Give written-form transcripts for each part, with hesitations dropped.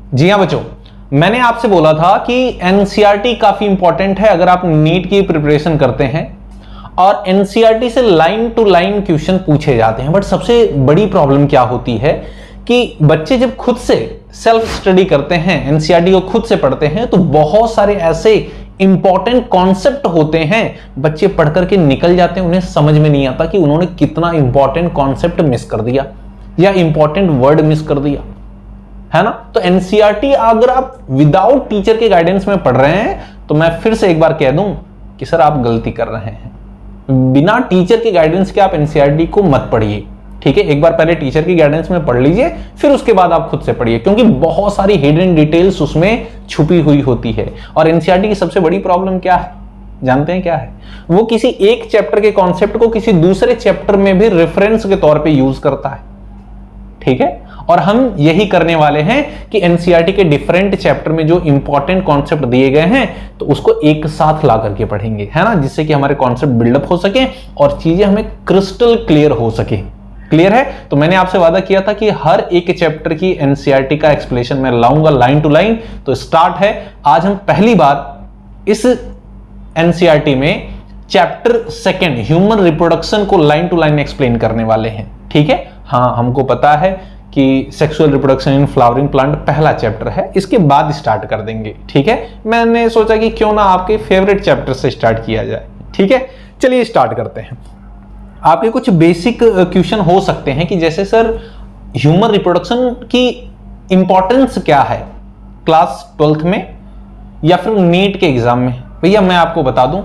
जी हाँ बच्चों, मैंने आपसे बोला था कि एनसीईआरटी काफी इंपॉर्टेंट है अगर आप नीट की प्रिपरेशन करते हैं और एनसीईआरटी से लाइन टू लाइन क्वेश्चन पूछे जाते हैं। बट सबसे बड़ी प्रॉब्लम क्या होती है कि बच्चे जब खुद से सेल्फ स्टडी करते हैं, एनसीईआरटी को खुद से पढ़ते हैं, तो बहुत सारे ऐसे इंपॉर्टेंट कॉन्सेप्ट होते हैं बच्चे पढ़ करके निकल जाते हैं, उन्हें समझ में नहीं आता कि उन्होंने कितना इंपॉर्टेंट कॉन्सेप्ट मिस कर दिया या इंपॉर्टेंट वर्ड मिस कर दिया, है ना। तो एनसीईआरटी अगर आप विदाउट टीचर के गाइडेंस में पढ़ रहे हैं तो मैं फिर से एक बार कह दूं कि सर आप गलती कर रहे हैं। बिना टीचर के गाइडेंस के आप एनसीईआरटी को मत पढ़िए, ठीक है। एक बार पहले टीचर की गाइडेंस में पढ़ लीजिए, फिर उसके बाद आप खुद से पढ़िए, क्योंकि बहुत सारी हिडन डिटेल्स उसमें छुपी हुई होती है। और एनसीईआरटी की सबसे बड़ी प्रॉब्लम क्या है जानते हैं क्या है? वो किसी एक चैप्टर के कॉन्सेप्ट को किसी दूसरे चैप्टर में भी रेफरेंस के तौर पे यूज करता है, ठीक है। और हम यही करने वाले हैं कि एनसीईआरटी के डिफरेंट चैप्टर में जो इंपॉर्टेंट कॉन्सेप्ट दिए गए हैं तो उसको एक साथ ला करके पढ़ेंगे, है ना, जिससे कि हमारे कॉन्सेप्ट बिल्डअप हो सके और चीजें हमें क्रिस्टल क्लियर हो सके। क्लियर है? तो मैंने आपसे वादा किया था कि हर एक चैप्टर की एनसीईआरटी का एक्सप्लेनेशन मैं लाऊंगा लाइन टू लाइन। तो स्टार्ट है। आज हम पहली बार इस एनसीईआरटी में चैप्टर सेकंड ह्यूमन रिप्रोडक्शन को लाइन टू लाइन एक्सप्लेन करने वाले हैं, ठीक है। हाँ, हमको पता है कि sexual reproduction in flowering plant पहला चैप्टर है, इसके बाद स्टार्ट कर देंगे, ठीक है। मैंने सोचा कि क्यों ना आपके फेवरेट चैप्टर से स्टार्ट किया जाए, ठीक है। चलिए स्टार्ट करते हैं। आपके कुछ बेसिक क्वेश्चन हो सकते हैं कि जैसे सर ह्यूमन रिप्रोडक्शन की इंपॉर्टेंस क्या है क्लास 12th में या फिर नीट के एग्जाम में। भैया मैं आपको बता दूं,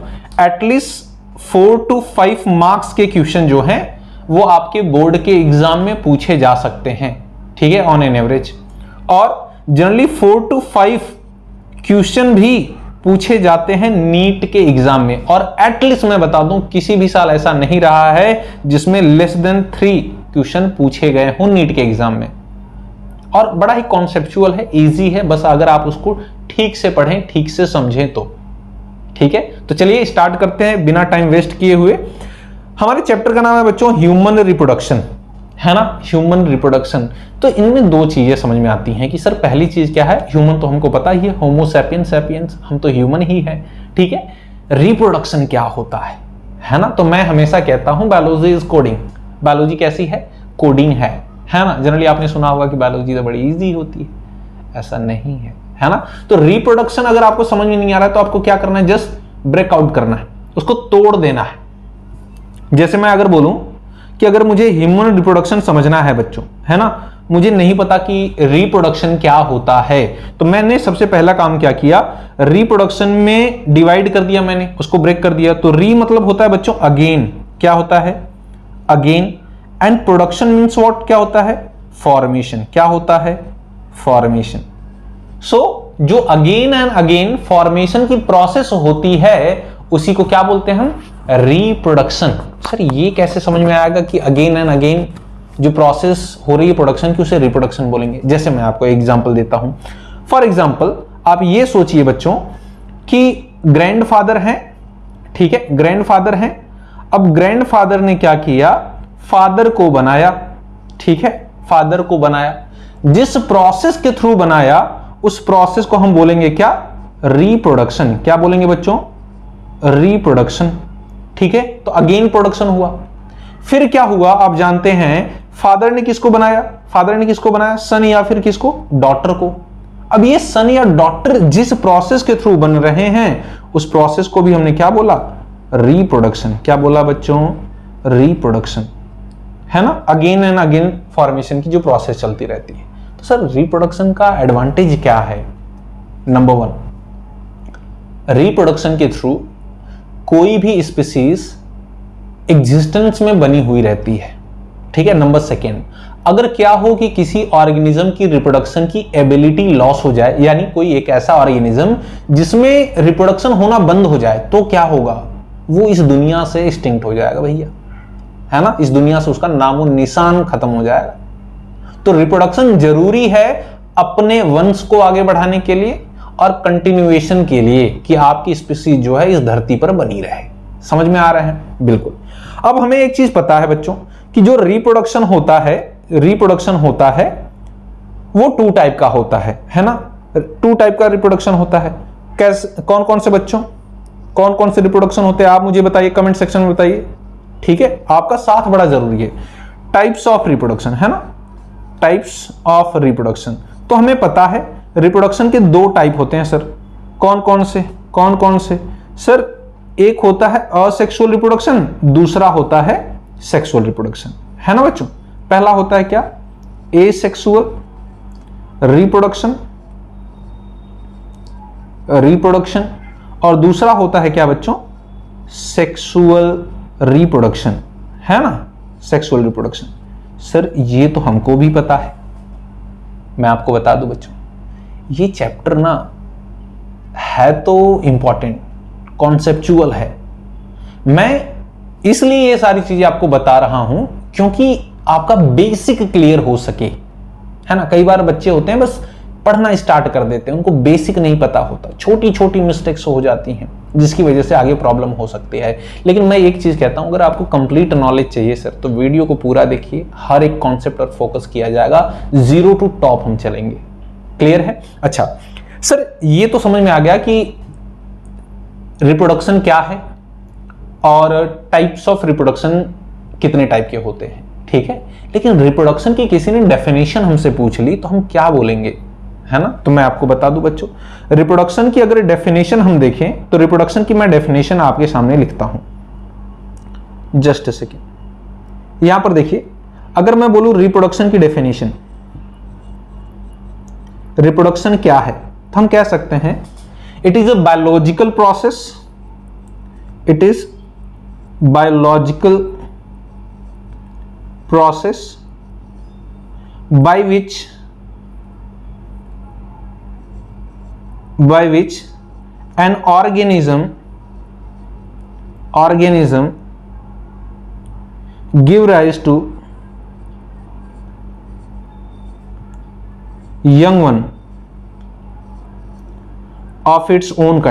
एटलीस्ट 4 to 5 मार्क्स के क्वेश्चन जो हैं वो आपके बोर्ड के एग्जाम में पूछे जा सकते हैं, ठीक है, ऑन एन एवरेज। और जनरली 4 to 5 क्वेश्चन भी पूछे जाते हैं नीट के एग्जाम में। और एटलीस्ट मैं बता दूं, किसी भी साल ऐसा नहीं रहा है जिसमें लेस देन 3 क्वेश्चन पूछे गए हों नीट के एग्जाम में। और बड़ा ही कॉन्सेप्चुअल है, इजी है, बस अगर आप उसको ठीक से पढ़ें, ठीक से समझें तो, ठीक है। तो चलिए स्टार्ट करते हैं बिना टाइम वेस्ट किए हुए। हमारे चैप्टर का नाम है बच्चों ह्यूमन रिप्रोडक्शन, है ना, ह्यूमन रिप्रोडक्शन। तो इनमें दो चीजें समझ में आती हैं कि सर पहली चीज क्या है, ह्यूमन तो हमको पता ही है, होमो सैपियंस सैपियंस, हम तो ह्यूमन ही है, ठीक है। रिप्रोडक्शन क्या होता है ना। तो मैं हमेशा कहता हूं बायोलॉजी इज कोडिंग। बायोलॉजी कैसी है? कोडिंग है ना। जनरली आपने सुना होगा कि बायोलॉजी तो बड़ी इजी होती है, ऐसा नहीं है ना। तो रिप्रोडक्शन अगर आपको समझ में नहीं आ रहा है तो आपको क्या करना है, जस्ट ब्रेकआउट करना है, उसको तोड़ देना है। जैसे मैं अगर बोलूं कि अगर मुझे ह्यूमन रिप्रोडक्शन समझना है बच्चों, है ना, मुझे नहीं पता कि रिप्रोडक्शन क्या होता है, तो मैंने सबसे पहला काम क्या किया, रिप्रोडक्शन में डिवाइड कर दिया, मैंने उसको ब्रेक कर दिया। तो री मतलब होता है बच्चों अगेन, क्या होता है? Again. And production means what, क्या होता है? फॉर्मेशन। क्या होता है? फॉर्मेशन। सो जो अगेन एंड अगेन फॉर्मेशन की प्रोसेस होती है उसी को क्या बोलते हैं हम? रिप्रोडक्शन। सर ये कैसे समझ में आएगा कि अगेन एंड अगेन जो प्रोसेस हो रही है प्रोडक्शन की उसे रिप्रोडक्शन बोलेंगे? जैसे मैं आपको एग्जांपल देता हूं। फॉर एग्जांपल आप ये सोचिए बच्चों कि ग्रैंडफादर हैं, ठीक है, ग्रैंडफादर हैं। अब ग्रैंडफादर ने क्या किया, फादर को बनाया, ठीक है, फादर को बनाया। जिस प्रोसेस के थ्रू बनाया उस प्रोसेस को हम बोलेंगे क्या? रिप्रोडक्शन। क्या बोलेंगे बच्चों? रिप्रोडक्शन, ठीक है। तो अगेन प्रोडक्शन हुआ। फिर क्या हुआ आप जानते हैं, फादर ने किसको बनाया? फादर ने किसको बनाया? सन या फिर किसको? डॉटर को। अब ये सन या डॉटर जिस प्रोसेस के थ्रू बन रहे हैं उस प्रोसेस को भी हमने क्या बोला? रिप्रोडक्शन। क्या बोला बच्चों? रिप्रोडक्शन, है ना। अगेन एंड अगेन फॉर्मेशन की जो प्रोसेस चलती रहती है। तो सर रिप्रोडक्शन का एडवांटेज क्या है? नंबर 1, रिप्रोडक्शन के थ्रू कोई भी स्पीसीज एग्जिस्टेंस में बनी हुई रहती है, ठीक है। नंबर 2, अगर क्या हो कि किसी ऑर्गेनिज्म की रिप्रोडक्शन की एबिलिटी लॉस हो जाए, यानी कोई एक ऐसा ऑर्गेनिज्म जिसमें रिप्रोडक्शन होना बंद हो जाए, तो क्या होगा? वो इस दुनिया से एक्सटिंक्ट हो जाएगा भैया, है ना। इस दुनिया से उसका नामो निशान खत्म हो जाएगा। तो रिप्रोडक्शन जरूरी है अपने वंश को आगे बढ़ाने के लिए और कंटिन्यूएशन के लिए कि आपकी स्पीसीज जो है इस धरती पर बनी रहे। समझ में आ रहा है? बिल्कुल। अब हमें एक चीज पता है बच्चों कि जो रिप्रोडक्शन होता है वो 2 टाइप का होता है ना, 2 टाइप का रिप्रोडक्शन होता है। कैसे, कौन कौन से बच्चों, कौन कौन से रिप्रोडक्शन होते हैं आप मुझे बताइए, कमेंट सेक्शन में बताइए, ठीक है, आपका साथ बड़ा जरूरी है। टाइप्स ऑफ रिप्रोडक्शन, है ना, टाइप्स ऑफ रिप्रोडक्शन। तो हमें पता है रिप्रोडक्शन के 2 टाइप होते हैं सर, कौन कौन से, कौन कौन से सर? एक होता है असेक्सुअल रिप्रोडक्शन, दूसरा होता है सेक्सुअल रिप्रोडक्शन, है ना बच्चों। पहला होता है क्या, एसेक्सुअल रिप्रोडक्शन, और दूसरा होता है क्या बच्चों, सेक्सुअल रिप्रोडक्शन, है ना, सेक्सुअल रिप्रोडक्शन। सर ये तो हमको भी पता है, मैं आपको बता दूं बच्चों, ये चैप्टर ना है तो इंपॉर्टेंट, कॉन्सेप्चुअल है। मैं इसलिए ये सारी चीजें आपको बता रहा हूं क्योंकि आपका बेसिक क्लियर हो सके, है ना। कई बार बच्चे होते हैं बस पढ़ना स्टार्ट कर देते हैं, उनको बेसिक नहीं पता होता, छोटी छोटी मिस्टेक्स हो जाती हैं जिसकी वजह से आगे प्रॉब्लम हो सकती है। लेकिन मैं एक चीज कहता हूं, अगर आपको कंप्लीट नॉलेज चाहिए सर तो वीडियो को पूरा देखिए, हर एक कॉन्सेप्ट पर फोकस किया जाएगा, 0 to टॉप हम चलेंगे। क्लियर है? अच्छा सर ये तो समझ में आ गया कि रिप्रोडक्शन क्या है और टाइप्स ऑफ रिप्रोडक्शन कितने टाइप के होते हैं, ठीक है। लेकिन रिप्रोडक्शन की किसी ने डेफिनेशन हमसे पूछ ली तो हम क्या बोलेंगे, है ना। तो मैं आपको बता दूं बच्चों, रिप्रोडक्शन की अगर डेफिनेशन हम देखें तो रिप्रोडक्शन की मैं डेफिनेशन आपके सामने लिखता हूं, जस्ट अ सेकेंड। यहां पर देखिए, अगर मैं बोलूं रिप्रोडक्शन की डेफिनेशन, रिप्रोडक्शन क्या है, तो हम कह सकते हैं it is a biological process, it is biological process by which an organism give rise to young one of its own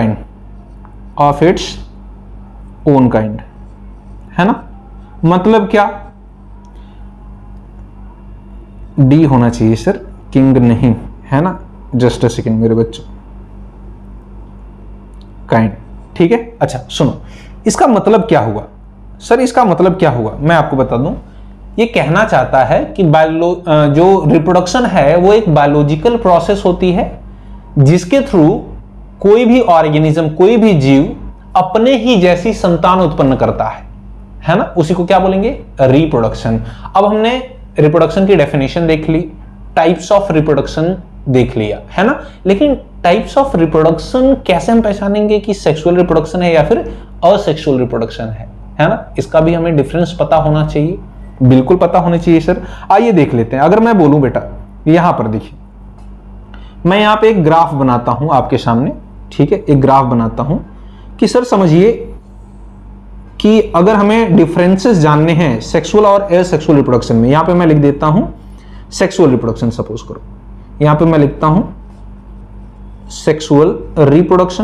kind, है ना। मतलब क्या, डी होना चाहिए सर, किंग नहीं, है ना, जस्ट अ सेकेंड मेरे बच्चों, काइंड, ठीक है। अच्छा सुनो, इसका मतलब क्या हुआ सर, इसका मतलब क्या हुआ मैं आपको बता दूं। ये कहना चाहता है कि जो रिप्रोडक्शन है वो एक बायोलॉजिकल प्रोसेस होती है जिसके थ्रू कोई भी ऑर्गेनिज्म, कोई भी जीव अपने ही जैसी संतान उत्पन्न करता है ना, उसी को क्या बोलेंगे, रिप्रोडक्शन। अब हमने रिप्रोडक्शन की डेफिनेशन देख ली, टाइप्स ऑफ रिप्रोडक्शन देख लिया, है ना। लेकिन टाइप्स ऑफ रिप्रोडक्शन कैसे हम पहचानेंगे कि सेक्सुअल रिप्रोडक्शन है या फिर असेक्सुअल रिप्रोडक्शन है ना, इसका भी हमें डिफरेंस पता होना चाहिए, बिल्कुल पता होना चाहिए सर। आइए देख लेते हैं। अगर मैं बोलूं बेटा, यहां पर देखिए, मैं यहां पे एक ग्राफ बनाता हूं आपके सामने, ठीक है, एक ग्राफ बनाता हूं कि सर समझिए कि अगर हमें डिफरेंसेस जानने हैं सेक्सुअल और एसेक्सुअल रिप्रोडक्शन में, यहां पे मैं लिख देता हूं सेक्सुअल रिप्रोडक्शन, सपोज करो यहां पे मैं लिखता हूं सेक्सुअल रिप्रोडक्शन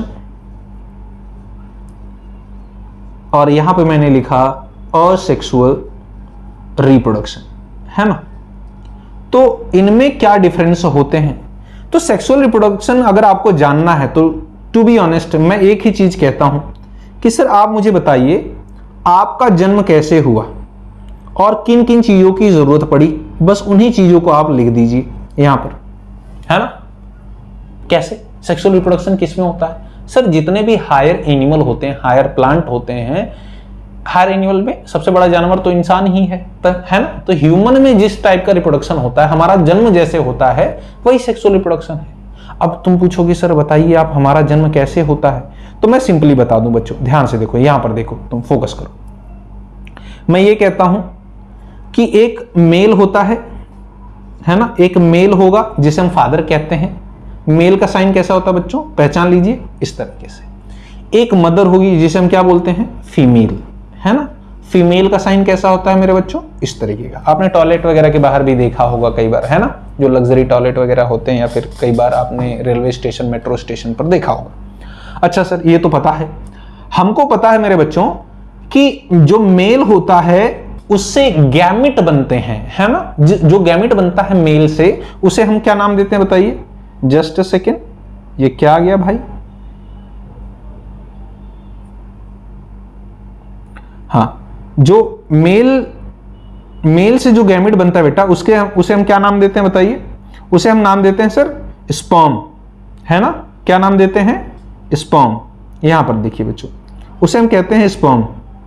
और यहां पे मैंने लिखा असेक्सुअल रिप्रोडक्शन, है ना। तो इनमें क्या डिफरेंस होते हैं, तो सेक्सुअल रिप्रोडक्शन अगर आपको जानना है तो टू बी ऑनेस्ट मैं एक ही चीज कहता हूं कि सर आप मुझे बताइए आपका जन्म कैसे हुआ और किन किन चीजों की जरूरत पड़ी, बस उन्हीं चीजों को आप लिख दीजिए यहां पर, है ना। कैसे सेक्सुअल रिप्रोडक्शन किसमें होता है सर, जितने भी हायर एनिमल होते हैं, हायर प्लांट होते हैं, हायर एनिमल में सबसे बड़ा जानवर तो इंसान ही है ना। तो ह्यूमन में जिस टाइप का रिप्रोडक्शन होता है, हमारा जन्म जैसे होता है वही सेक्सुअल रिप्रोडक्शन है। अब तुम पूछोगे सर बताइए आप हमारा जन्म कैसे होता है, तो मैं सिंपली बता दूं बच्चों, ध्यान से देखो, यहां पर देखो, तुम फोकस करो। मैं ये कहता हूं कि एक मेल होता है ना, एक मेल होगा जिसे हम फादर कहते हैं। मेल का साइन कैसा होता है बच्चों, पहचान लीजिए इस तरीके से। एक मदर होगी जिसे हम क्या बोलते हैं, फीमेल, है ना। फीमेल का साइन कैसा होता है मेरे बच्चों, इस तरीके का। आपने टॉयलेट वगैरह के बाहर भी देखा होगा कई बार, है ना, जो लग्जरी टॉयलेट वगैरह होते हैं, या फिर कई बार आपने रेलवे स्टेशन, मेट्रो स्टेशन पर देखा होगा। अच्छा सर ये तो पता है, हमको पता है मेरे बच्चों कि जो मेल होता है उससे गैमिट बनते हैं, है ना, जो गैमिट बनता है मेल से, उसे हम क्या नाम देते हैं बताइए? जस्ट अ सेकेंड, ये क्या आ गया भाई? हाँ, जो मेल से जो गैमिट बनता है बेटा, उसे हम क्या नाम देते हैं बताइए? उसे हम नाम देते हैं सर स्पर्म, है ना? क्या नाम देते हैं? स्पर्म। यहां पर देखिए बच्चों, उसे हम कहते हैं स्पर्म।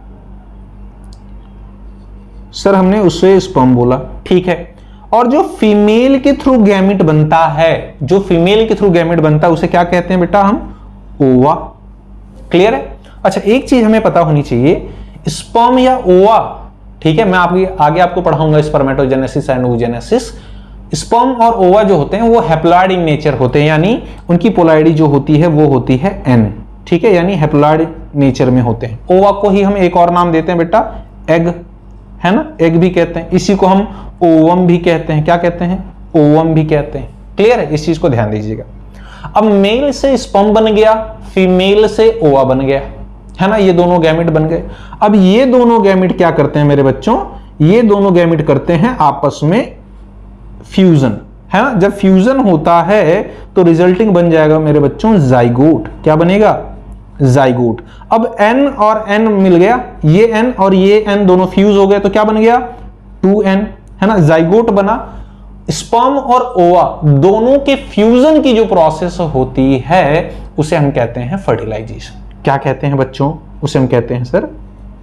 सर हमने उससे स्पर्म बोला, ठीक है। और जो फीमेल के थ्रू गैमिट बनता है, जो फीमेल के थ्रू गैमिट बनता है, उसे क्या कहते हैं बेटा? हम ओवा। क्लियर है? अच्छा, एक चीज हमें पता होनी चाहिए, स्पर्म या ओवा, ठीक है, मैं आगे आपको पढ़ाऊंगा स्पर्मेटोजेनेसिस एंड oogenesis। स्पर्म और ओवा जो होते हैं वो हैप्लॉइड इन नेचर होते हैं, यानी उनकी पोलैरिटी जो होती है वो होती है n, ठीक है, यानी हैप्लॉइड नेचर में होते हैं। ओवा को ही हम एक और नाम देते हैं बेटा, एग, है ना, एग भी कहते हैं। इसी को हम ओवम भी कहते हैं। क्या कहते हैं? ओवम भी कहते हैं। क्लियर है? इस चीज को ध्यान दीजिएगा। अब मेल से स्पर्म बन गया, फीमेल से ओवा बन गया, है ना, ये दोनों गैमेट बन गए। अब ये दोनों गैमेट क्या करते हैं मेरे बच्चों? ये दोनों गैमेट करते हैं आपस में फ्यूजन, है ना। जब फ्यूजन होता है तो रिजल्टिंग बन जाएगा मेरे बच्चों जाइगोट। क्या बनेगा? जाइगोट। अब n और n मिल गया, ये n और ये n दोनों फ्यूज हो गए तो क्या बन गया? 2n, है ना, जाइगोट बना। स्पर्म और ओवा दोनों के फ्यूजन की जो प्रोसेस होती है उसे हम कहते हैं फर्टिलाइजेशन। क्या कहते हैं बच्चों? उसे हम कहते हैं सर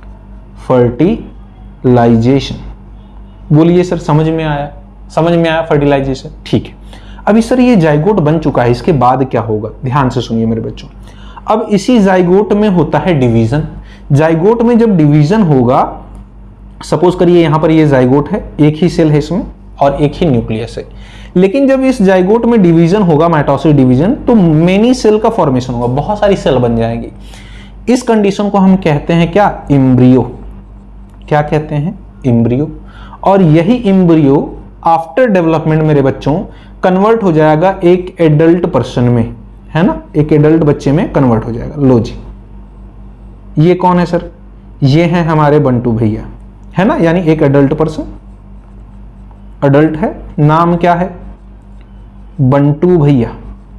फर्टिलाइजेशन। बोलिए सर, समझ में आया? समझ में आया फर्टिलाइजेशन? ठीक है। अभी सर ये जाइगोट बन चुका है, इसके बाद क्या होगा? ध्यान से सुनिए मेरे बच्चों। अब इसी जाइगोट में होता है डिवीजन। जाइगोट में जब डिवीजन होगा, सपोज करिए यहां पर ये जाइगोट है, एक ही सेल है इसमें और एक ही न्यूक्लियस है, लेकिन जब इस जाइगोट में डिवीजन होगा, माइटोसिस डिवीजन, तो मेनी सेल का फॉर्मेशन होगा, बहुत सारी सेल बन जाएंगी। इस कंडीशन को हम कहते हैं क्या? एम्ब्रियो। क्या कहते हैं? एम्ब्रियो। और यही एम्ब्रियो आफ्टर डेवलपमेंट मेरे बच्चों कन्वर्ट हो जाएगा एक एडल्ट पर्सन में, है ना, एक एडल्ट बच्चे में कन्वर्ट हो जाएगा। लो जी, ये कौन है सर? ये है हमारे बंटू भैया, है ना, यानी एक एडल्ट पर्सन, एडल्ट है, नाम क्या है? बंटू भैया।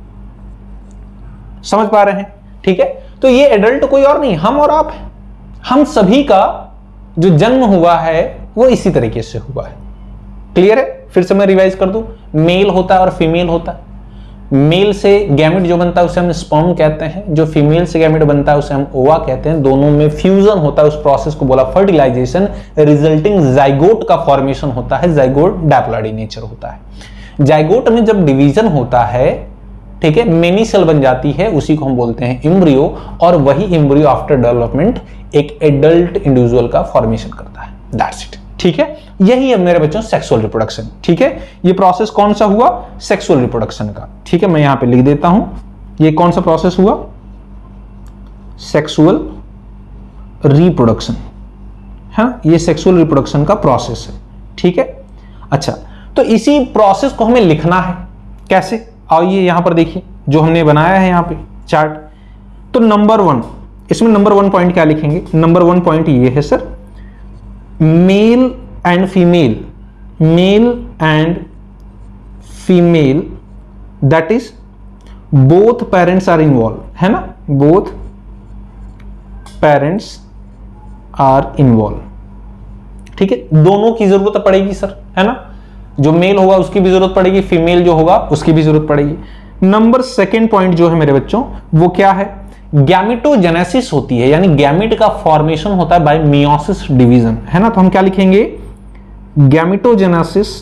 समझ पा रहे हैं? ठीक है। तो ये एडल्ट कोई और नहीं, हम और आप हैं। हम सभी का जो जन्म हुआ है वो इसी तरीके से हुआ है। क्लियर है? फिर से मैं रिवाइज कर दूं, मेल होता है और फीमेल होता है। मेल से गैमेट जो बनता है उसे हम स्पर्म कहते हैं, जो फीमेल से गैमेट बनता है उसे हम ओवा कहते हैं। दोनों में फ्यूजन होता है, उस प्रोसेस को बोला फर्टिलाइजेशन। रिजल्टिंग जाइगोट का फॉर्मेशन होता है। जाइगोट डायप्लॉइड इन नेचर होता है। जाइगोट में जब डिवीजन होता है, ठीक है, मेनी सेल बन जाती है, उसी को हम बोलते हैं एम्ब्रियो। और वही एम्ब्रियो आफ्टर डेवलपमेंट एक एडल्ट इंडिविजुअल का फॉर्मेशन करता है। That's it. ठीक है, यही है मेरे बच्चों सेक्सुअल रिप्रोडक्शन। ठीक है, ये प्रोसेस कौन सा हुआ? सेक्सुअल रिप्रोडक्शन का। ठीक है, मैं यहां पे लिख देता हूं, ये कौन सा प्रोसेस हुआ? Sexual reproduction. हाँ, ये सेक्सुअल रिप्रोडक्शन का प्रोसेस है। ठीक है, अच्छा, तो इसी प्रोसेस को हमें लिखना है। कैसे? आइए यहां पर देखिए, जो हमने बनाया है यहां पे चार्ट। तो नंबर 1, इसमें नंबर 1 पॉइंट क्या लिखेंगे? नंबर 1 पॉइंट ये है sir, male and female, male and female, that is both parents are involve, है ना, बोथ पेरेंट्स आर इन्वॉल्व। ठीक है, दोनों की जरूरत पड़ेगी सर, है ना, जो मेल होगा उसकी भी जरूरत पड़ेगी, फीमेल जो होगा उसकी भी जरूरत पड़ेगी। नंबर 2 पॉइंट जो है मेरे बच्चों वो क्या है? गैमेटोजेनेसिस होती है, यानी गैमेट का फॉर्मेशन होता है बाय मियोसिस डिवीजन, है ना। तो हम क्या लिखेंगे? Gametogenesis,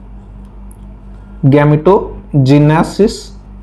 gametogenesis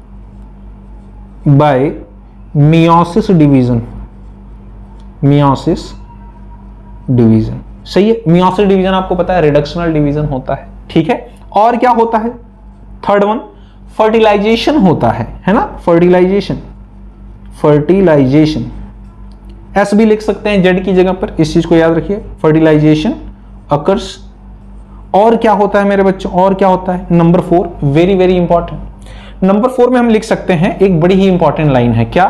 by meiosis division, meiosis division. सही है, मियोसिस डिवीजन आपको पता है रिडक्शनल डिवीजन होता है। ठीक है, और क्या होता है? 3rd वन, फर्टिलाइजेशन होता है ना, फर्टिलाइजेशन, फर्टिलाइजेशन एस भी लिख सकते हैं जेड की जगह पर, इस चीज को याद रखिए, फर्टिलाइजेशन अकर्स। और क्या होता है मेरे बच्चों? और क्या होता है? Number 4, very very important. Number 4 में हम लिख सकते हैं एक बड़ी ही इंपॉर्टेंट लाइन है, क्या?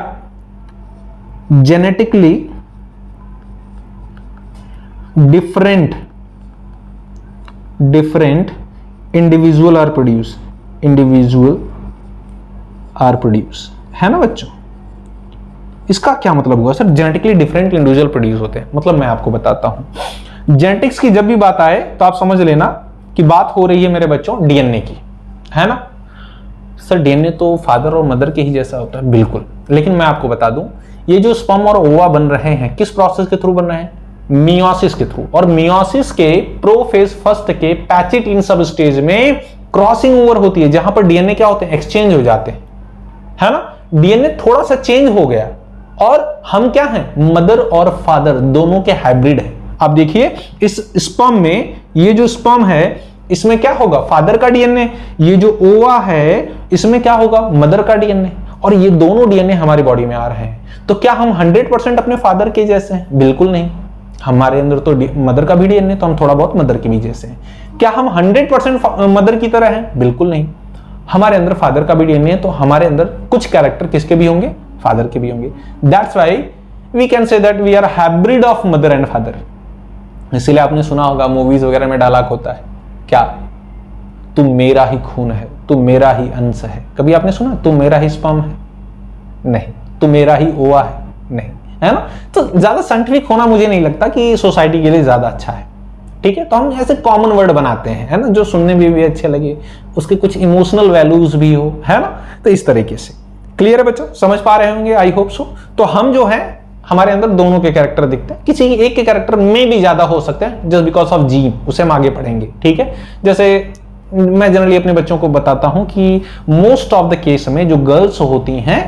Genetically different different individual are produce, individual are produce, है ना बच्चों। इसका क्या मतलब हुआ sir? Genetically different individual produce होते हैं। मतलब मैं आपको बताता हूं, जेनेटिक्स की जब भी बात आए तो आप समझ लेना कि बात हो रही है मेरे बच्चों डीएनए की, है ना। सर डीएनए तो फादर और मदर के ही जैसा होता है, बिल्कुल। लेकिन मैं आपको बता दूं, ये जो स्पर्म और ओवा बन रहे हैं किस प्रोसेस के थ्रू बन रहे हैं? मियोसिस के थ्रू। और मियोसिस के प्रोफेज फर्स्ट के पैचिट इन सब स्टेज में क्रॉसिंग ओवर होती है, जहां पर डीएनए क्या होते हैं? एक्सचेंज हो जाते हैं, है ना। डीएनए थोड़ा सा चेंज हो गया और हम क्या हैं? मदर और फादर दोनों के हाइब्रिड है। आप देखिए इस स्पर्म में, ये जो स्पर्म है इसमें क्या होगा? फादर का डीएनए। ये जो ओवा है इसमें क्या होगा? मदर का डीएनए। और ये दोनों डीएनए हमारी बॉडी में आ रहे हैं। तो क्या हम 100% अपने फादर के जैसे हैं? बिल्कुल नहीं। हमारे अंदर तो मदर का भी डीएनए, तो हम थोड़ा बहुत मदर के भी जैसे हैं। क्या हम 100% मदर की तरह हैं? बिल्कुल नहीं। हमारे अंदर फादर का भी डीएनए है, तो हमारे अंदर कुछ कैरेक्टर किसके भी होंगे? फादर के भी होंगे। That's why we can say that we are hybrid of mother and father. इसलिए आपने सुना होगा मूवीज वगैरह में डायलॉग होता है क्या? तुम मेरा ही खून है, तुम मेरा ही अंश है। कभी आपने सुना तुम मेरा ही स्पर्म है? नहीं। तुम मेरा ही ओवा है? नहीं, है ना। तो ज्यादा साइंटिफिक होना मुझे नहीं लगता कि सोसाइटी के लिए ज्यादा अच्छा है, ठीक है। तो हम ऐसे कॉमन वर्ड बनाते हैं, है ना, जो सुनने में भी अच्छे लगे, उसके कुछ इमोशनल वैल्यूज भी हो, है ना। तो इस तरीके से क्लियर है बच्चों, समझ पा रहे होंगे, आई होप सो। तो हम जो है हमारे अंदर दोनों के कैरेक्टर दिखते हैं, किसी एक के कैरेक्टर में भी ज्यादा हो सकते हैं जस्ट बिकॉज ऑफ जीन, उसे हम आगे पढ़ेंगे, ठीक है। जैसे मैं जनरली अपने बच्चों को बताता हूं कि मोस्ट ऑफ द केस में जो गर्ल्स होती हैं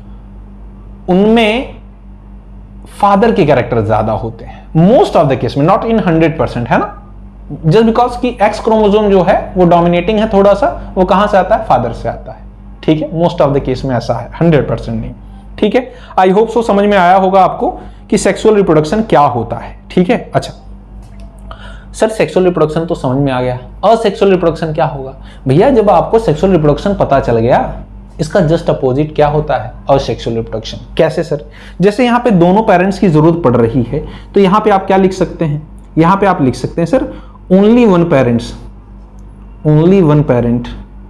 उनमें फादर के कैरेक्टर ज्यादा होते हैं, मोस्ट ऑफ द केस में, नॉट इन 100%, है ना। जस्ट बिकॉज की एक्स क्रोमोसोम जो है वो डोमिनेटिंग है थोड़ा सा, वो कहां से आता है? फादर से आता है, ठीक है। मोस्ट ऑफ द केस में ऐसा है, 100% नहीं, ठीक है। आई होप सो समझ में आया होगा आपको कि सेक्सुअल रिप्रोडक्शन क्या होता है, ठीक है। अच्छा सर सेक्सुअल रिप्रोडक्शन तो समझ में आ गया, असेक्सुअल रिप्रोडक्शन क्या होगा? भैया जब आपको सेक्सुअल रिप्रोडक्शन पता चल गया, इसका जस्ट अपोजिट क्या होता है? Asexual reproduction. कैसे सर? जैसे यहां पे दोनों पेरेंट्स की जरूरत पड़ रही है, तो यहां पे आप क्या लिख सकते हैं? यहां पे आप लिख सकते हैं sir only one parents, only one parent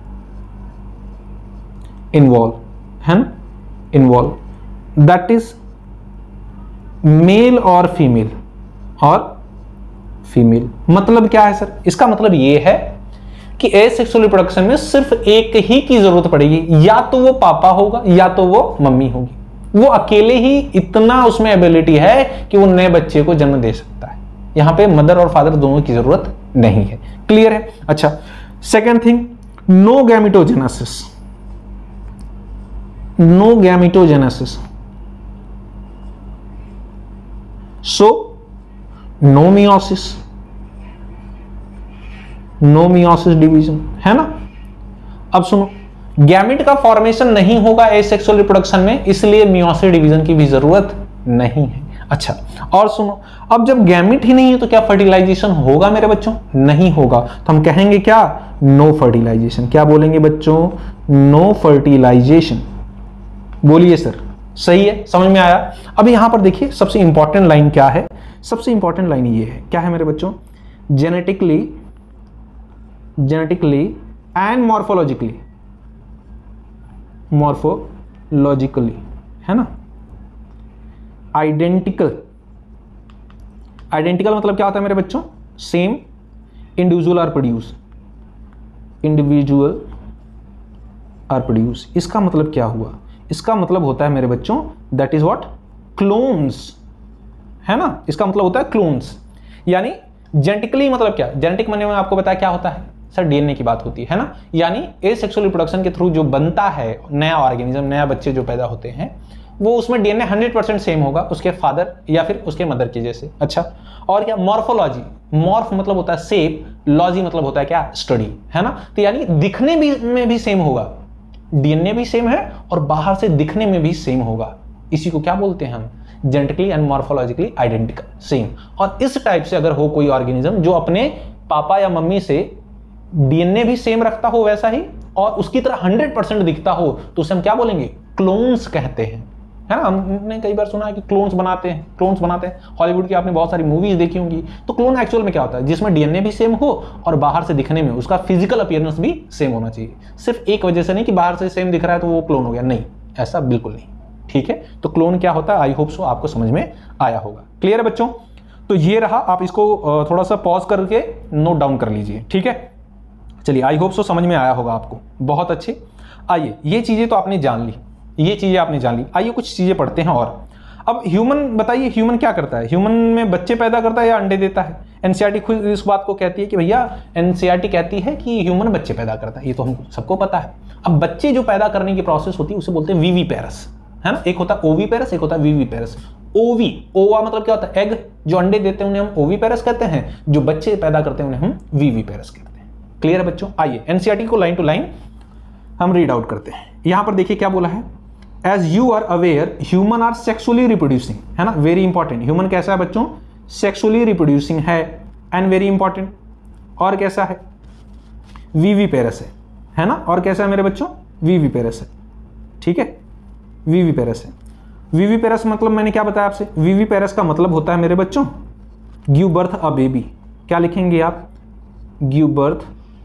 involve, है ना, इन्वॉल्व, दैट इज मेल और फीमेल, और फीमेल। मतलब क्या है सर? इसका मतलब यह है कि एसेक्सुअल रिप्रोडक्शन में सिर्फ एक ही की जरूरत पड़ेगी, या तो वो पापा होगा या तो वो मम्मी होगी। वो अकेले ही इतना उसमें एबिलिटी है कि वो नए बच्चे को जन्म दे सकता है। यहां पे मदर और फादर दोनों की जरूरत नहीं है, क्लियर है। अच्छा second thing, no gametogenesis, no gametogenesis, so no meiosis, no meiosis division, है ना। अब सुनो, गैमेट का फॉर्मेशन नहीं होगा एसेक्सुअल रिप्रोडक्शन में, इसलिए मियोसिस डिवीजन की भी जरूरत नहीं है। अच्छा और सुनो, अब जब गैमेट ही नहीं है तो क्या फर्टिलाइजेशन होगा मेरे बच्चों? नहीं होगा। तो हम कहेंगे क्या? No fertilisation. क्या बोलेंगे बच्चों? No fertilisation. बोलिए सर, सही है, समझ में आया। अब यहां पर देखिए सबसे इंपॉर्टेंट लाइन क्या है? सबसे इंपॉर्टेंट लाइन ये है, क्या है मेरे बच्चों? जेनेटिकली एंड मॉर्फोलॉजिकली, मॉर्फोलॉजिकली, है ना, आइडेंटिकल। आइडेंटिकल मतलब क्या होता है मेरे बच्चों? Same, individual are produce, individual are produce. इसका मतलब क्या हुआ? इसका मतलब होता है मेरे बच्चों दैट इज व्हाट? क्लोन्स, है ना। इसका मतलब होता है क्लोन्स। यानी जेनेटिकली मतलब क्या? जेनेटिक माने में आपको बताया क्या होता है सर? डीएनए की बात होती है ना। यानी एसेक्सुअल रिप्रोडक्शन के थ्रू जो बनता है नया ऑर्गेनिज्म, नया बच्चे जो पैदा होते हैं, वो उसमें डीएनए 100% सेम होगा उसके फादर या फिर उसके मदर के जैसे। अच्छा और क्या? मॉर्फोलॉजी, मॉर्फ मतलब होता है शेप, लॉजी मतलब होता है क्या? स्टडी, है ना। तो यानी दिखने में भी सेम होगा, डीएनए भी सेम है और बाहर से दिखने में भी सेम होगा। इसी को क्या बोलते हैं हम? Genetically and morphologically identical, same. और इस टाइप से अगर हो कोई ऑर्गेनिज्म जो अपने पापा या मम्मी से डीएनए भी सेम रखता हो वैसा ही, और उसकी तरह 100% दिखता हो, तो उसे हम क्या बोलेंगे? क्लोन्स कहते हैं, है ना। हमने कई बार सुना है कि क्लोन्स बनाते हैं, हॉलीवुड की आपने बहुत सारी मूवीज देखी होंगी। तो क्लोन एक्चुअल में क्या होता है, जिसमें डीएनए भी सेम हो और बाहर से दिखने में उसका फिजिकल अपीयरेंस भी सेम होना चाहिए। सिर्फ एक वजह से नहीं कि बाहर से सेम दिख रहा है तो वो क्लोन हो गया, नहीं, ऐसा बिल्कुल नहीं। ठीक है, तो क्लोन क्या होता है, आई होप सो आपको समझ में आया होगा। क्लियर है बच्चों? तो ये रहा, आप इसको थोड़ा सा पॉज करके नोट डाउन कर लीजिए। ठीक है, चलिए, आई होप सो समझ में आया होगा आपको। बहुत अच्छे। आइए, ये चीजें तो आपने जान ली, ये चीजें आपने जान ली। आइए कुछ चीजें पढ़ते हैं और। अब ह्यूमन, बताइए ह्यूमन क्या करता है? ह्यूमन में बच्चे पैदा करता है या अंडे देता है? एनसीईआरटी खुद इस बात को कहती है कि भैया, एनसीईआरटी कहती है कि ह्यूमन बच्चे पैदा करता है, ये तो हम सबको पता है। अब बच्चे जो पैदा करने की प्रोसेस होती है उसे बोलते हैं विविपेरस, है ना। एक होता है ओविपेरस, एक होता है विविपेरस। ओवी, ओवा मतलब क्या होता है, एग। जो अंडे देते हैं उन्हें हम ओविपेरस कहते हैं, जो बच्चे पैदा करते हैं उन्हें हम विविपेरस कहते हैं। क्लियर है बच्चों? आइए एनसीईआरटी को लाइन टू लाइन हम रीड आउट करते हैं। यहां पर देखिए क्या बोला है, as you are aware human are sexually reproducing, है ना, वेरी इंपॉर्टेंट। ह्यूमन कैसा है बच्चों? सेक्सुअली रिप्रोड्यूसिंग है, एंड वेरी इंपॉर्टेंट। और कैसा है? विविपेरस है ना। और कैसा है मेरे बच्चों? विविपेरस है। ठीक है, विविपेरस है। विविपेरस मतलब मैंने क्या बताया आपसे? विविपेरस का मतलब होता है मेरे बच्चों गिव बर्थ अ बेबी। क्या लिखेंगे आप? गिव बर्थ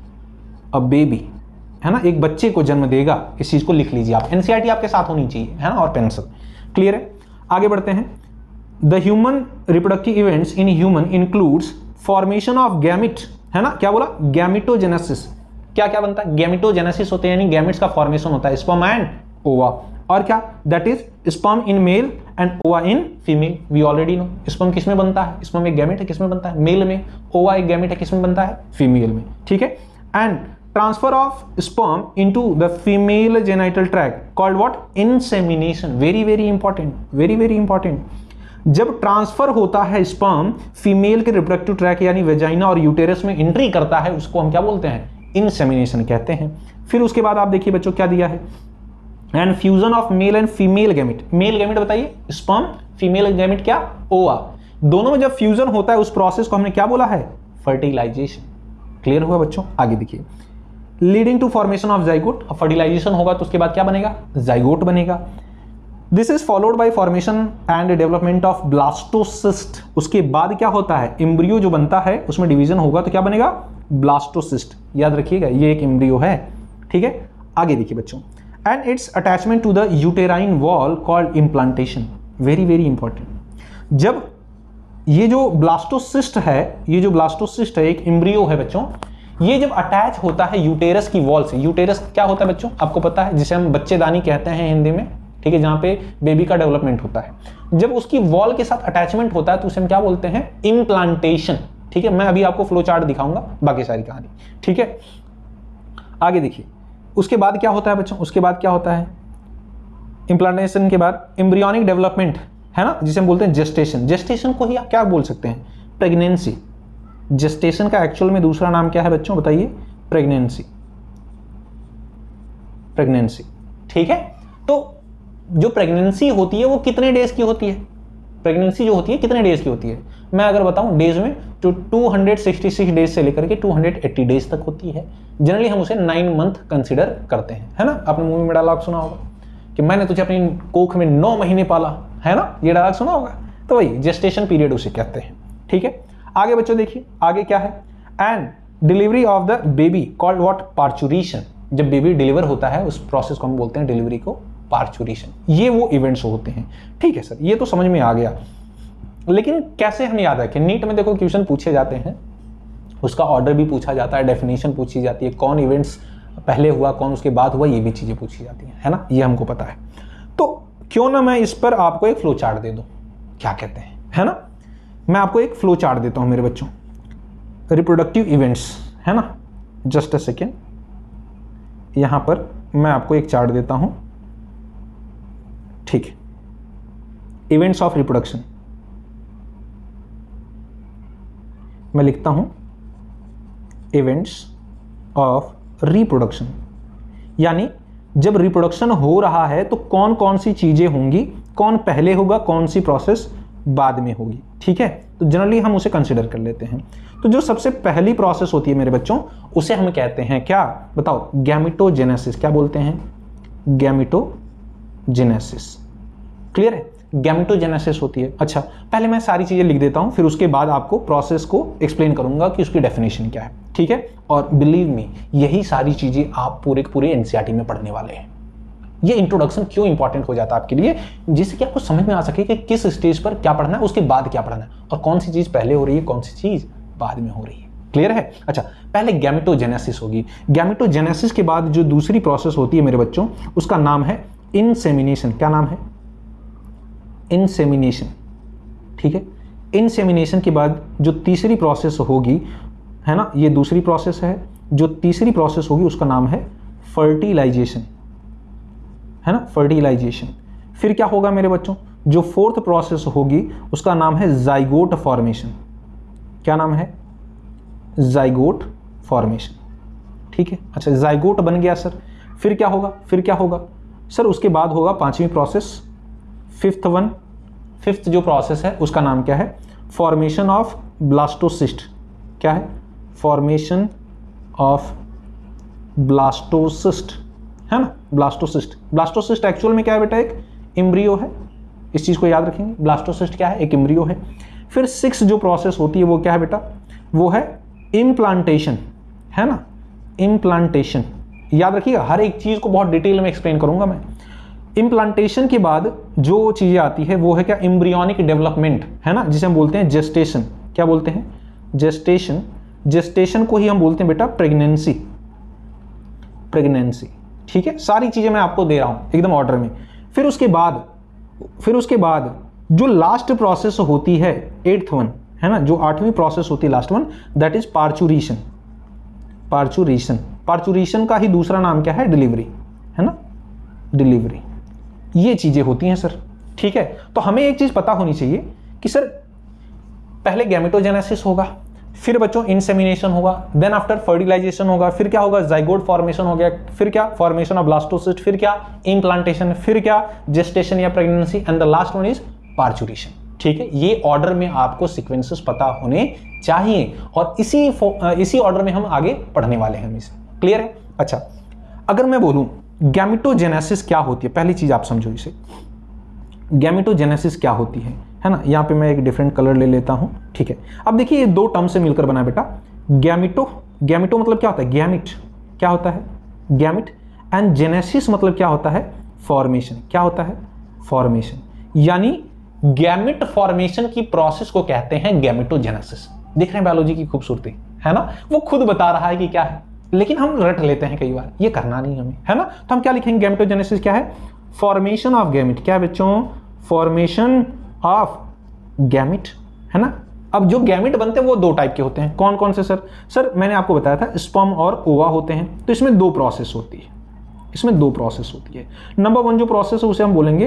अ बेबी, है ना, एक बच्चे को जन्म देगा। इस चीज को लिख लीजिए आप, एनसीईआरटी आपके साथ होनी चाहिए, है ना, और पेंसिल। क्लियर है? आगे बढ़ते हैं। The human reproductive events in human includes formation of gamete, है ना। क्या बोला? गैमिटोजेनेसिस। क्या क्या बनता है? गैमिटोजेनेसिस होते हैं, यानी गैमिट्स का फॉर्मेशन होता है, स्पर्म एंड ओवा। और क्या? That is sperm in male and ova in female. We already know sperm किस में बनता है? स्पर्म एक गैमेट है, किस में बनता है? मेल में। ओवा एक गैमेट है, किस में बनता है? फीमेल में। ठीक है, and transfer of sperm into the female genital tract called what? Insemination. Very very important, very very important. जब ट्रांसफर होता है स्पर्म फीमेल के रिप्रोडक्टिव ट्रैक यानी वेजाइना और यूटेरस में एंट्री करता है, उसको हम क्या बोलते हैं? इंसेमिनेशन कहते हैं। फिर उसके बाद आप देखिए बच्चों क्या दिया है, and fusion of male and female gamete. Male gamete बताइए स्पर्म, फीमेल गैमेट क्या? ओवा। दोनों में जब फ्यूजन होता है उस प्रोसेस को हमने क्या बोला है? फर्टिलाइजेशन। क्लियर हुआ बच्चों? आगे देखिए, leading to formation of zygote. अब फर्टिलाइजेशन होगा तो उसके बाद क्या बनेगा? जाइगोट बनेगा। This is followed by formation and development of blastocyst. उसके बाद क्या होता है? एम्ब्रियो जो बनता है उसमें डिवीजन होगा तो क्या बनेगा? ब्लास्टोसिस्ट। याद रखिएगा ये एक एम्ब्रियो है। ठीक है, आगे देखिए बच्चों, and its attachment to the uterine wall called implantation. Very very important. जब ये जो ब्लास्टोसिस्ट है, ये जो ब्लास्टोसिस्ट है एक एम्ब्रियो है बच्चों, ये जब अटैच होता है यूटेरस की वॉल से। यूटेरस क्या होता है बच्चों? आपको पता है, जिसे हम बच्चेदानी कहते हैं हिंदी में। ठीक है, जहां पे बेबी का डेवलपमेंट होता है। जब उसकी वॉल के साथ अटैचमेंट होता है तो उसे हम क्या बोलते हैं? इम्प्लांटेशन। ठीक है, मैं अभी आपको फ्लो चार्ट दिखाऊंगा, बाकी सारी कहानी। ठीक है, आगे देखिए, उसके बाद क्या होता है बच्चों? उसके बाद क्या होता है? इम्प्लांटेशन के बाद एम्ब्रियोनिक डेवलपमेंट, है ना, जिसे हम बोलते हैं जेस्टेशन। जेस्टेशन को ही आप क्या बोल सकते हैं? प्रेगनेंसी। जेस्टेशन का एक्चुअल में दूसरा नाम क्या है बच्चों? बताइए। प्रेगनेंसी। प्रेगनेंसी। ठीक है, तो जो प्रेगनेंसी होती है वो कितने डेज की होती है? प्रेगनेंसी जो होती है कितने डेज की होती है? मैं अगर बताऊं डेज में तो 266 डेज से लेकर के 280 डेज तक होती है। जनरली हम उसे 9 मंथ कंसिडर करते हैं, है ना। आपने मूवी में डायलॉग सुना होगा कि मैंने तुझे अपनी कोख में 9 महीने पाला, है ना, ये डायलॉग सुना होगा। तो वही जेस्टेशन पीरियड उसे कहते हैं। ठीक है, आगे बच्चों देखिए, आगे क्या है? And delivery of the baby called what? Parturition. जब बेबी डिलीवर होता है उस प्रोसेस को हम बोलते हैं डिलीवरी को पार्चुरेशन। ये वो इवेंट्स होते हैं। ठीक है सर, ये तो समझ में आ गया, लेकिन कैसे हम याद रखें? नीट में देखो क्वेश्चन पूछे जाते हैं, उसका ऑर्डर भी पूछा जाता है, डेफिनेशन पूछी जाती है, कौन इवेंट्स पहले हुआ कौन उसके बाद हुआ, ये भी चीजें पूछी जाती हैं, है ना, ये हमको पता है। तो क्यों ना मैं इस पर आपको एक फ्लो चार्ट दे दूं, क्या कहते हैं, है ना। मैं आपको एक फ्लो चार्ट देता हूं मेरे बच्चों, रिप्रोडक्टिव इवेंट्स, है ना। जस्ट अ सेकेंड, यहां पर मैं आपको एक चार्ट देता हूं। ठीक है, इवेंट्स ऑफ रिप्रोडक्शन मैं लिखता हूं इवेंट्स ऑफ रिप्रोडक्शन, यानी जब रिप्रोडक्शन हो रहा है तो कौन कौन सी चीजें होंगी, कौन पहले होगा, कौन सी प्रोसेस बाद में होगी। ठीक है, तो जनरली हम उसे कंसिडर कर लेते हैं। तो जो सबसे पहली प्रोसेस होती है मेरे बच्चों, उसे हम कहते हैं क्या? बताओ, गैमेटोजेनेसिस। क्या बोलते हैं? गैमेटोजेनेसिस। क्लियर है? गैमेटोजेनेसिस होती है। अच्छा, पहले मैं सारी चीजें लिख देता हूं, फिर उसके बाद आपको प्रोसेस को एक्सप्लेन करूंगा कि उसकी डेफिनेशन क्या है, ठीक है? और बिलीव मी, यही सारी चीजें आप पूरे के पूरे एनसीईआरटी में पढ़ने वाले हैं। ये इंट्रोडक्शन क्यों इंपॉर्टेंट हो जाता है आपके लिए, जिससे कि आपको समझ में आ सके कि किस स्टेज पर क्या पढ़ना है, उसके बाद क्या पढ़ना है, और कौन सी चीज पहले हो रही है, कौन सी चीज बाद में हो रही है। क्लियर है? अच्छा, पहले गैमेटोजेनेसिस होगी। गैमेटोजेनेसिस के बाद जो दूसरी प्रोसेस होती है मेरे बच्चों, उसका नाम है इंसेमिनेशन। क्या नाम है? इंसेमिनेशन। ठीक है? इंसेमिनेशन के बाद जो तीसरी प्रोसेस होगी, है ना, ये दूसरी प्रोसेस है। जो तीसरी प्रोसेस होगी उसका नाम है फर्टिलाइजेशन, है ना, फर्टिलाइजेशन। फिर क्या होगा मेरे बच्चों? जो फोर्थ प्रोसेस होगी उसका नाम है जाइगोट फॉर्मेशन। क्या नाम है? Zygote formation. ठीक है? अच्छा, जाइगोट बन गया सर, फिर क्या होगा? फिर क्या होगा सर? उसके बाद होगा पांचवी प्रोसेस, फिफ्थ जो प्रोसेस है उसका नाम क्या है? Formation of blastocyst. क्या है? फॉर्मेशन ऑफ ब्लास्टोसिस्ट, है ना, ब्लास्टोसिस्ट। ब्लास्टोसिस्ट एक्चुअल में क्या है बेटा? एक एम्ब्रियो है। इस चीज को याद रखेंगे, ब्लास्टोसिस्ट क्या है? एक एम्ब्रियो है। फिर सिक्स जो प्रोसेस होती है वो क्या है बेटा? वो है इम्प्लांटेशन, है ना, इम्प्लांटेशन। याद रखिएगा, हर एक चीज को बहुत डिटेल में एक्सप्लेन करूंगा मैं। इम्प्लांटेशन के बाद जो चीजें आती है वो है क्या? एम्ब्रियोनिक डेवलपमेंट, है ना, जिसे हम बोलते हैं जेस्टेशन। क्या बोलते हैं? जेस्टेशन। जेस्टेशन को ही हम बोलते हैं बेटा प्रेगनेंसी। प्रेगनेंसी, ठीक है? सारी चीजें मैं आपको दे रहा हूं एकदम ऑर्डर में। फिर उसके बाद जो लास्ट प्रोसेस होती है, 8th वन, है ना, जो 8वीं प्रोसेस होती है last one, that is parturition. Parturition, parturition का ही दूसरा नाम क्या है? डिलीवरी, है ना, डिलीवरी। ये चीजें होती हैं सर, ठीक है? तो हमें एक चीज पता होनी चाहिए कि सर पहले गैमेटोजेनेसिस होगा, फिर बच्चों इंसेमिनेशन होगा, देन आफ्टर फर्टिलाइजेशन होगा, फिर क्या होगा? जाइगोट फॉर्मेशन हो गया, फिर क्या? फॉर्मेशन ऑफ ब्लास्टोसिस्ट, फिर क्या? इम्प्लांटेशन, फिर क्या? जेस्टेशन या pregnancy, and the last one is parturition. ठीक है? ये ऑर्डर में आपको सीक्वेंसेस पता होने चाहिए, और इसी ऑर्डर में हम आगे पढ़ने वाले हैं हमेशा। क्लियर है? अच्छा, अगर मैं बोलूं गैमेटोजेनेसिस क्या होती है, पहली चीज आप समझो इसे। गैमेटोजेनेसिस क्या होती है ना? यहां पे मैं एक डिफरेंट कलर ले लेता हूं, ठीक है? अब देखिए, ये दो टर्म से मिलकर बना बेटा गैमेटो। गैमेटो मतलब क्या होता है? गैमिट। क्या होता है? गैमिट। एंड जेनेसिस मतलब क्या होता है? फॉर्मेशन। क्या होता है? फॉर्मेशन। यानी गैमिट फॉर्मेशन की प्रोसेस को कहते हैं गैमेटोजेनेसिस। देख रहे हैं बायोलॉजी की खूबसूरती, है ना? वो खुद बता रहा है कि क्या है, लेकिन हम रट लेते हैं कई बार, ये करना नहीं हमें, है ना? तो हम क्या लिखेंगे? गैमेटोजेनेसिस क्या है? Formation of gamete. क्या बच्चों? फॉर्मेशन ऑफ गैमिट, है ना? अब जो गैमिट बनते हैं वो दो टाइप के होते हैं। कौन कौन से सर? सर मैंने आपको बताया था स्पर्म और ओवा होते हैं। तो इसमें दो प्रोसेस होती है, इसमें दो प्रोसेस होती है। नंबर वन जो प्रोसेस है उसे हम बोलेंगे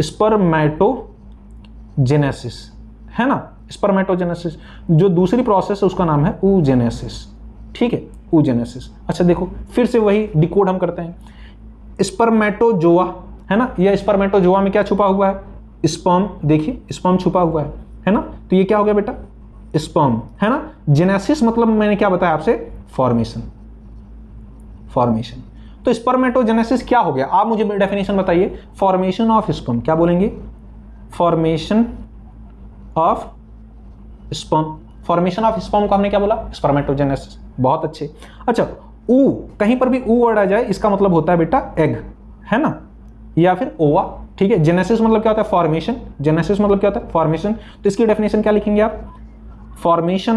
स्पर्मेटोजेनेसिस, है ना, स्पर्मेटोजेनेसिस। जो दूसरी प्रोसेस है उसका नाम है oogenesis। ठीक है? oogenesis। अच्छा देखो, फिर से वही डिकोड हम करते हैं। स्पर्मेटोजोआ, है ना, यह स्पर्मेटोजोआ में क्या छुपा हुआ है? स्पर्म। देखिए स्पर्म छुपा हुआ है ना? तो ये क्या हो गया बेटा? स्पर्म, है ना? जेनेसिस मतलब मैंने क्या बताया आपसे? फॉर्मेशन। फॉर्मेशन। तो स्पर्मेटोजेनेसिस क्या हो गया? आप मुझे डेफिनेशन बताइए। Formation of sperm. क्या बोलेंगे? Formation of sperm. Formation of sperm को हमने क्या बोला? स्पर्मेटोजेनेसिस। बहुत अच्छे। अच्छा, ऊ, कहीं पर भी ऊ वर्ड आ जाए इसका मतलब होता है बेटा एग, है ना, या फिर ओवा। ठीक है? जेनेसिस मतलब क्या होता है? फॉर्मेशन। जेनेसिस मतलब क्या होता है? फॉर्मेशन। तो इसकी डेफिनेशन क्या लिखेंगे आप? फॉर्मेशन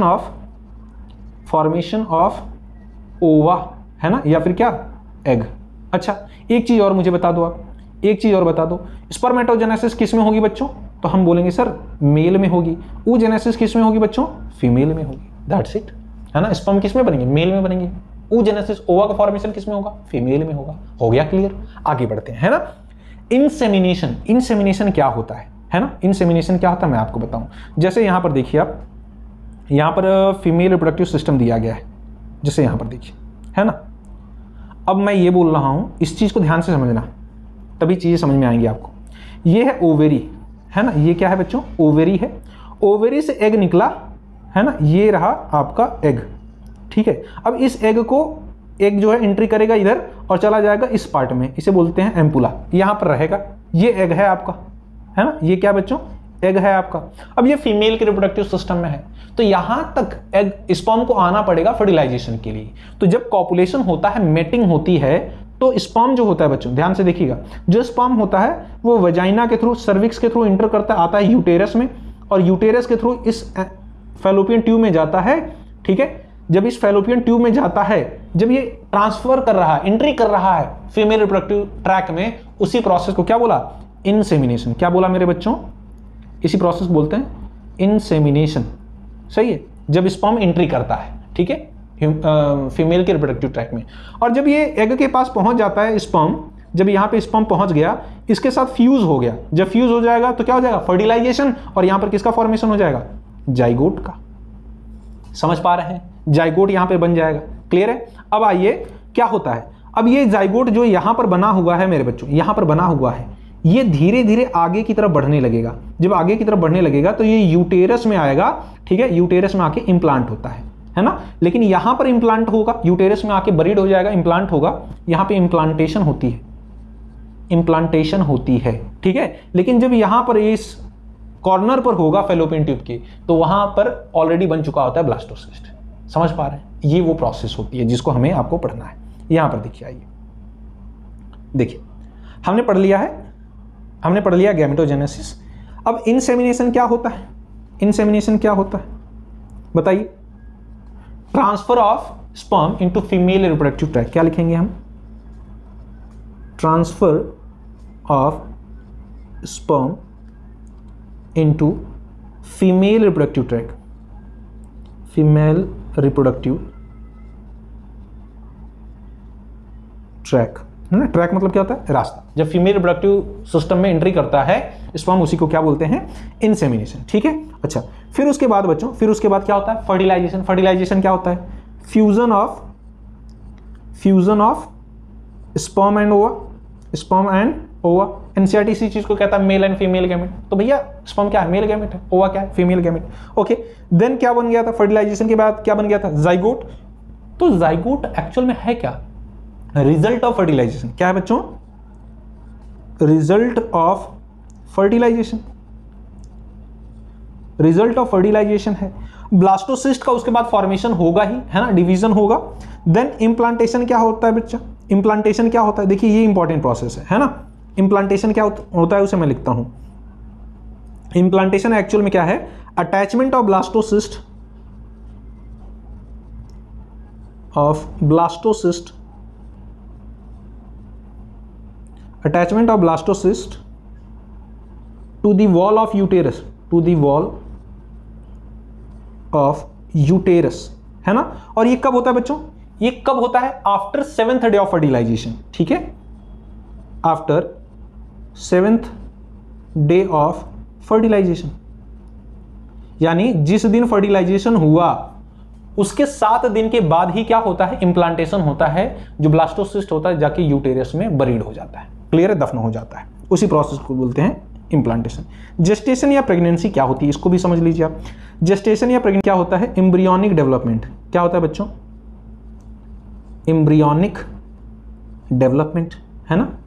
ऑफ ओवा, है ना, या फिर क्या? एग। अच्छा, एक चीज और मुझे बता दो आप, एक चीज और बता दो, स्पर्मेटोजेनेसिस किस में होगी बच्चों? तो हम बोलेंगे सर मेल में होगी। oogenesis किस में होगी बच्चों? फीमेल में होगी। दैट्स इट, है ना? स्पर्म किस में बनेंगे? मेल में बनेंगे। oogenesis, ओवा का फॉर्मेशन किस में होगा? फीमेल में होगा। हो गया क्लियर? आगे बढ़ते हैं, है ना? इंसेमिनेशन। इंसेमिनेशन क्या होता है ना? इंसेमिनेशन क्या होता है मैं आपको बताऊं। जैसे यहां पर देखिए आप, यहां पर फीमेल रिप्रोडक्टिव सिस्टम दिया गया है, जैसे यहां पर देखिए, है ना? अब मैं ये बोल रहा हूं, इस चीज को ध्यान से समझना, तभी चीजें समझ में आएंगी आपको। ये है ओवेरी, है ना? ये क्या है बच्चों? ओवेरी है। ओवेरी से एग निकला, है ना? ये रहा आपका एग। ठीक है? अब इस एग को, एग जो है एंट्री करेगा इधर और चला जाएगा इस पार्ट में, इसे बोलते हैं एम्पुला। यहां पर रहेगा, ये एग है आपका, है ना, ये क्या बच्चों, एग है आपका। अब ये फीमेल के रिप्रोडक्टिव सिस्टम में है, तो यहां तक एग स्पर्म को आना पड़ेगा फर्टिलाइजेशन के लिए। तो जब कॉपुलेशन होता है, मेटिंग होती है, तो स्पर्म जो होता है बच्चों, ध्यान से देखिएगा, जो स्पर्म होता है वो वजाइना के थ्रू, सर्विक्स के थ्रू इंटर करता आता है यूटेरस में, और यूटेरस के थ्रू इस फैलोपियन ट्यूब में जाता है। ठीक है, जब इस फैलोपियन ट्यूब में जाता है, जब ये ट्रांसफर कर रहा है, एंट्री कर रहा है फीमेल रिप्रोडक्टिव ट्रैक में, उसी प्रोसेस को क्या बोला, इंसेमिनेशन। क्या बोला मेरे बच्चों, इसी प्रोसेस बोलते हैं इंसेमिनेशन। सही है, जब स्पर्म एंट्री करता है, ठीक है, फीमेल के रिप्रोडक्टिव ट्रैक में। और जब ये एग के पास पहुंच जाता है स्पर्म, जब यहाँ पे स्पर्म पहुंच गया, इसके साथ फ्यूज हो गया, जब फ्यूज हो जाएगा तो क्या हो जाएगा, फर्टिलाइजेशन, और यहां पर किसका फॉर्मेशन हो जाएगा, जाइगोट का। समझ पा रहे हैं, जाइगोट यहां पे बन जाएगा। क्लियर है। अब आइए क्या होता है, अब ये जाइगोट जो यहां पर बना हुआ है मेरे बच्चों, यहां पर बना हुआ है, ये धीरे धीरे आगे की तरफ बढ़ने लगेगा। जब आगे की तरफ बढ़ने लगेगा तो ये यूटेरस में आएगा। ठीक है, यूटेरस में आके इंप्लांट होता है ना, लेकिन यहां पर इंप्लांट होगा, यूटेरस में आके बरीड हो जाएगा, इंप्लांट होगा, यहां पे इंप्लांटेशन होती है, इंप्लांटेशन होती है। ठीक है, लेकिन जब यहां पर इस कॉर्नर पर होगा फैलोपियन ट्यूब की, तो वहां पर ऑलरेडी बन चुका होता है ब्लास्टोसिस्ट। समझ पा रहे हैं, ये वो प्रोसेस होती है जिसको हमें आपको पढ़ना है। यहां पर देखिए, आइए देखिए, हमने पढ़ लिया गैमेटोजेनेसिस। अब इंसेमिनेशन क्या होता है, इंसेमिनेशन क्या होता है बताइए, transfer of sperm into female reproductive tract. क्या लिखेंगे हम, transfer of sperm into female reproductive tract, female reproductive tract, है ना। ट्रैक मतलब क्या होता है, रास्ता। जब फीमेल रिप्रोडक्टिव सिस्टम में एंट्री करता है स्पर्म, उसी को क्या बोलते हैं, इंसेमिनेशन। ठीक है, अच्छा, फिर उसके बाद बच्चों, फिर उसके बाद क्या होता है, फर्टिलाइजेशन। फर्टिलाइजेशन क्या होता है, fusion of sperm and ova, sperm and ova. NCERT इसी चीज को कहता है मेल एंड फीमेल गैमेट। तो भैया स्पर्म क्या है, मेल गैमेट है, ओवा क्या है, फीमेल गैमेट। ओके, देन क्या बन गया था, फर्टिलाइजेशन के बाद क्या बन गया था, जाइगोट। तो जाइगोट एक्चुअल में है क्या, रिजल्ट ऑफ फर्टिलाइजेशन। क्या है बच्चों, result of fertilisation, result of fertilisation है। ब्लास्टोसिस्ट का उसके बाद फॉर्मेशन होगा ही, है ना, डिवीजन होगा। देन इंप्लांटेशन क्या होता है बच्चा, इंप्लांटेशन क्या होता है, देखिए ये इंपॉर्टेंट प्रोसेस है ना। इंप्लांटेशन क्या होता है, उसे मैं लिखता हूं। इंप्लांटेशन एक्चुअल में क्या है, attachment of blastocyst, attachment of blastocyst to the wall of uterus, to the wall of uterus, है ना। और ये कब होता है बच्चों, ये कब होता है, after 7th day of fertilisation. ठीक है, after 7th day of fertilisation, यानी जिस दिन फर्टिलाइजेशन हुआ उसके 7 दिन के बाद ही क्या होता है, इंप्लांटेशन होता है। जो ब्लास्टोसिस्ट होता है जाके यूटेरस में बरीड हो जाता है, क्लियर है, दफन हो जाता है। उसी प्रोसेस को बोलते हैं इंप्लांटेशन। जेस्टेशन या प्रेगनेंसी क्या होती है, इसको भी समझ लीजिए आप। जेस्टेशन या प्रेगनेंसी क्या होता है, एम्ब्रियोनिक डेवलपमेंट। क्या होता है बच्चों, एम्ब्रियोनिक डेवलपमेंट, है ना,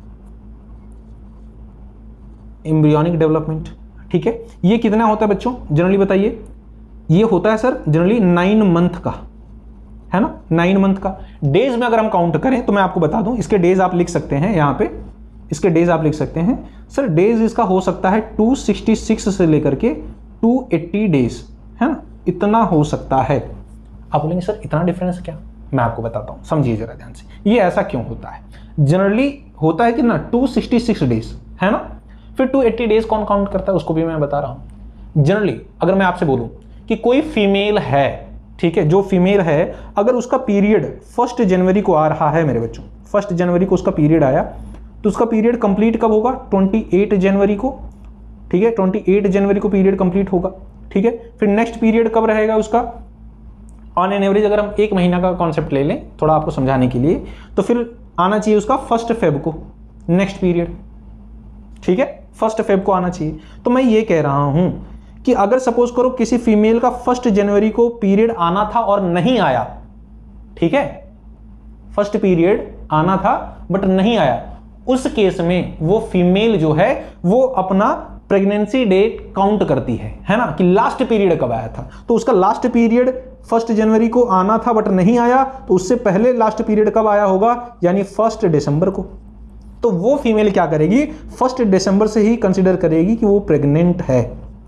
एम्ब्रियोनिक डेवलपमेंट। ठीक है, ये कितना होता है बच्चों, जनरली बताइए। ये होता है सर जनरली 9 मंथ का, है ना, 9 मंथ का। डेज में अगर हम काउंट करें तो मैं आपको बता दूं, इसके डेज आप लिख सकते हैं यहाँ पे, इसके डेज आप लिख सकते हैं सर। डेज इसका हो सकता है 266 से लेकर के 280 डेज, है ना, इतना हो सकता है। आप बोलेंगे सर इतना डिफरेंस क्या, मैं आपको बताता हूं, समझिए जरा ध्यान से। ये ऐसा क्यों होता है, जनरली होता है कि ना 266 डेज, है ना। फिर 280 डेज कौन काउंट करता है, उसको भी मैं बता रहा हूं। जनरली अगर मैं आपसे बोलूं कि कोई फीमेल है, ठीक है, जो फीमेल है, अगर उसका पीरियड 1 जनवरी को आ रहा है मेरे बच्चों, 1 जनवरी को उसका पीरियड आया, तो उसका पीरियड कंप्लीट कब होगा, 28 जनवरी को। ठीक है, 28 जनवरी को पीरियड कंप्लीट होगा। ठीक है, फिर नेक्स्ट पीरियड कब रहेगा उसका, ऑन एन एवरेज अगर हम 1 महीना का कॉन्सेप्ट ले लें थोड़ा आपको समझाने के लिए, तो फिर आना चाहिए उसका 1 फेब को नेक्स्ट पीरियड। ठीक है, 1 फेब को आना चाहिए। तो मैं ये कह रहा हूं कि अगर सपोज करो किसी फीमेल का 1 जनवरी को पीरियड आना था और नहीं आया, ठीक है, फर्स्ट पीरियड आना था बट नहीं आया, उस केस में वो फीमेल जो है वो अपना प्रेगनेंसी डेट काउंट करती है ना, कि लास्ट पीरियड कब आया था। तो उसका लास्ट पीरियड 1 जनवरी को आना था बट नहीं आया, तो उससे पहले लास्ट पीरियड कब आया होगा, यानी 1 दिसंबर को। तो वो फीमेल क्या करेगी, 1 दिसंबर से ही कंसीडर करेगी कि वो प्रेग्नेंट है,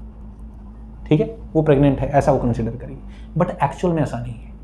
ठीक है, वो प्रेग्नेंट है, ऐसा वो कंसीडर करेगी। बट एक्चुअल में ऐसा नहीं है।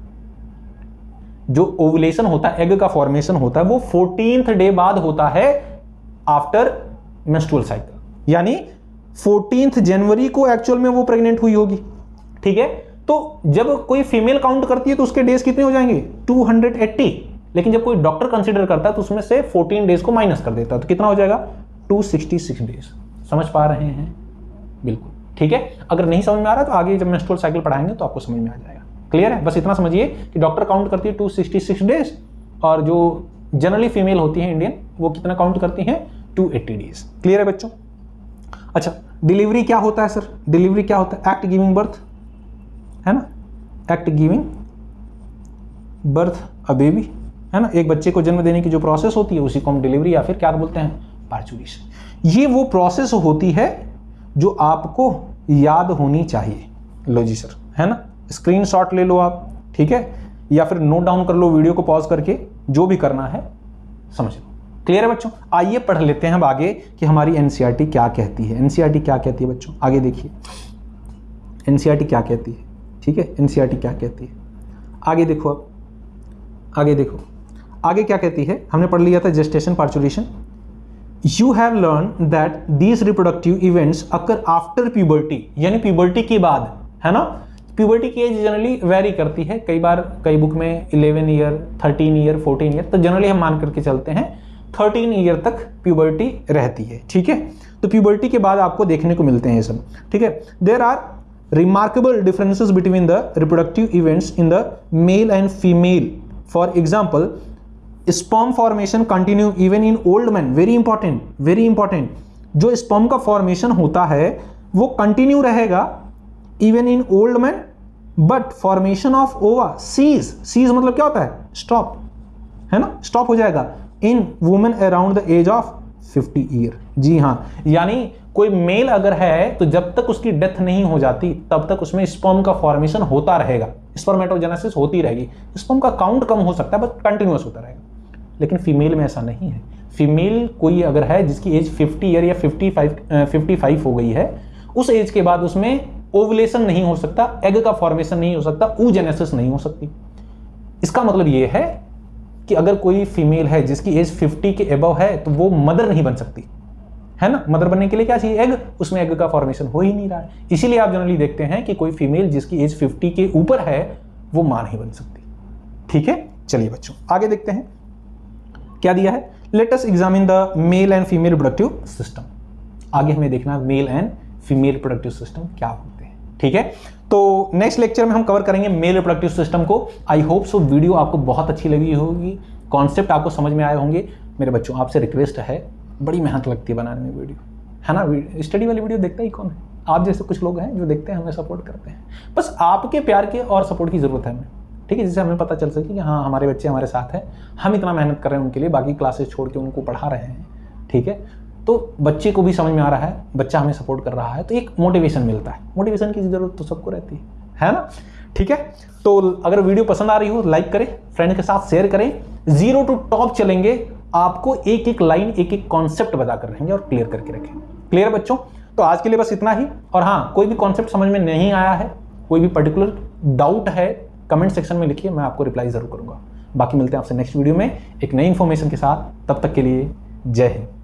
जो ओवुलेशन होता है, एग का फॉर्मेशन होता है, वो 14th डे बाद होता है आफ्टर मेंस्ट्रुअल साइकिल, यानी 14th जनवरी को एक्चुअल में वो प्रेग्नेंट हुई होगी, ठीक है। तो जब कोई फीमेल काउंट करती है तो उसके डेज कितने हो जाएंगे, 280। लेकिन जब कोई डॉक्टर कंसीडर करता है तो उसमें से 14 डेज को माइनस कर देता है, तो कितना हो जाएगा, 266 डेज। समझ पा रहे हैं, बिल्कुल, ठीक है। अगर नहीं समझ में आ रहा तो आगे जब मेंस्ट्रुअल साइकिल पढ़ाएंगे तो आपको समझ में आ जाएगा। क्लियर है, बस इतना समझिए कि डॉक्टर काउंट करती है 266 डेज, और जो जनरली फीमेल होती है इंडियन, वो कितना काउंट करती हैं, 280 डेज। क्लियर है बच्चों। अच्छा, डिलीवरी क्या होता है सर, डिलीवरी क्या होता है, एक्ट गिविंग बर्थ, है ना, act giving birth a baby, है ना, एक बच्चे को जन्म देने की जो प्रोसेस होती है उसी को हम डिलीवरी या फिर क्या बोलते हैं, पार्चुरेशन। ये वो प्रोसेस होती है जो आपको याद होनी चाहिए। लो जी सर, है ना, स्क्रीनशॉट ले लो आप, ठीक है, या फिर नोट डाउन कर लो वीडियो को पॉज करके, जो भी करना है समझ लो। क्लियर है बच्चों। आइए पढ़ लेते हैं अब आगे कि हमारी एनसीईआरटी क्या कहती है। एनसीईआरटी क्या कहती है बच्चों, आगे देखिए एनसीईआरटी क्या कहती है, ठीक है, एनसीईआरटी क्या कहती है, आगे देखो। अब आगे देखो, आगे क्या कहती है, हमने पढ़ लिया था gestation, parturition. You have learn that these reproductive events occur after puberty, यानी प्यूबर्टी के बाद, है ना। प्यूबर्टी की एज जनरली वेरी करती है, कई बार कई बुक में 11 ईयर, 13 ईयर, 14 ईयर, तो जनरली हम मान करके चलते हैं 13 ईयर तक प्यूबर्टी रहती है, ठीक है। तो प्यूबर्टी के बाद आपको देखने को मिलते हैं ये सब, ठीक है। There are remarkable differences between the reproductive events in the male and female. For example, sperm formation continue even in old man, very important, very important. जो स्पर्म का फॉर्मेशन होता है वो कंटिन्यू रहेगा even in old man, but formation of ova cease, cease मतलब क्या होता है, स्टॉप, है ना, स्टॉप हो जाएगा in women around the age of 50 year. जी हाँ, यानी कोई मेल अगर है तो जब तक उसकी डेथ नहीं हो जाती तब तक उसमें स्पर्म का फॉर्मेशन होता रहेगा, स्पर्मेटोजेनेसिस होती रहेगी। स्पर्म का काउंट कम हो सकता है बट कंटिन्यूअस होता रहेगा। लेकिन फीमेल में ऐसा नहीं है। फीमेल कोई अगर है जिसकी एज 50 ईयर या 55 हो गई है, उस एज के बाद उसमें ओवुलेशन नहीं हो सकता, एग का फॉर्मेशन नहीं हो सकता, oogenesis नहीं हो सकती। इसका मतलब यह है कि अगर कोई फीमेल है जिसकी एज 50 के अबव है तो वो मदर नहीं बन सकती, है ना। मदर बनने के लिए क्या चाहिए, एग, उसमें एग का फॉर्मेशन हो ही नहीं रहा है। इसीलिए आप जनरली देखते हैं कि कोई फीमेल जिसकी एज 50 के ऊपर है वो मां नहीं बन सकती, ठीक है। चलिए बच्चों आगे देखते हैं क्या दिया है। Let us examine the male and female reproductive system. आगे हमें देखना male and female reproductive system क्या होते हैं, ठीक है। तो नेक्स्ट लेक्चर में हम कवर करेंगे मेल रिप्रोडक्टिव सिस्टम को। आई होप सो वीडियो आपको बहुत अच्छी लगी होगी, कॉन्सेप्ट आपको समझ में आए होंगे। मेरे बच्चों आपसे रिक्वेस्ट है, बड़ी मेहनत लगती है बनाने में वीडियो, है ना। स्टडी वाली वीडियो देखता ही कौन है, आप जैसे कुछ लोग हैं जो देखते हैं, हमें सपोर्ट करते हैं। बस आपके प्यार के और सपोर्ट की जरूरत है हमें, ठीक है, जिससे हमें पता चल सके कि हाँ हमारे बच्चे हमारे साथ हैं, हम इतना मेहनत कर रहे हैं उनके लिए, बाकी क्लासेस छोड़ के उनको पढ़ा रहे हैं, ठीक है। तो बच्चे को भी समझ में आ रहा है, बच्चा हमें सपोर्ट कर रहा है, तो एक मोटिवेशन मिलता है। मोटिवेशन की जरूरत तो सबको रहती है ना, ठीक है। तो अगर वीडियो पसंद आ रही हो लाइक करें, फ्रेंड के साथ शेयर करें। 0 to टॉप चलेंगे, आपको एक एक लाइन, एक एक कॉन्सेप्ट बताकर रहेंगे और क्लियर करके रखेंगे। क्लियर बच्चों। तो आज के लिए बस इतना ही। और हाँ, कोई भी कॉन्सेप्ट समझ में नहीं आया है, कोई भी पर्टिकुलर डाउट है, कमेंट सेक्शन में लिखिए, मैं आपको रिप्लाई जरूर करूंगा। बाकी मिलते हैं आपसे नेक्स्ट वीडियो में एक नई इंफॉर्मेशन के साथ। तब तक के लिए जय हिंद।